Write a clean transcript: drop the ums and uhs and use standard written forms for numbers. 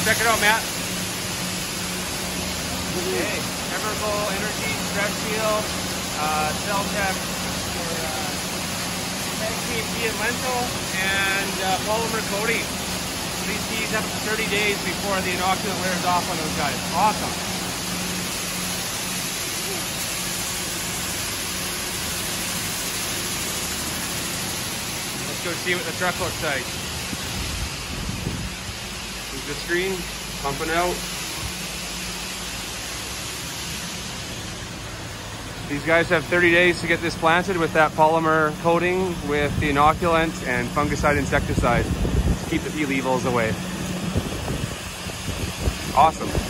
check it out, Matt. Okay, Evergol Energy Stretch Seal, cell tech for Team Peat and lentil, and polymer coating. These seeds up to 30 days before the inoculant wears off on those guys. Awesome. Let's go see what the truck looks like. Here's the screen, pumping out. These guys have 30 days to get this planted with that polymer coating with the inoculant and fungicide insecticide. Keep the pea weevils away. Awesome.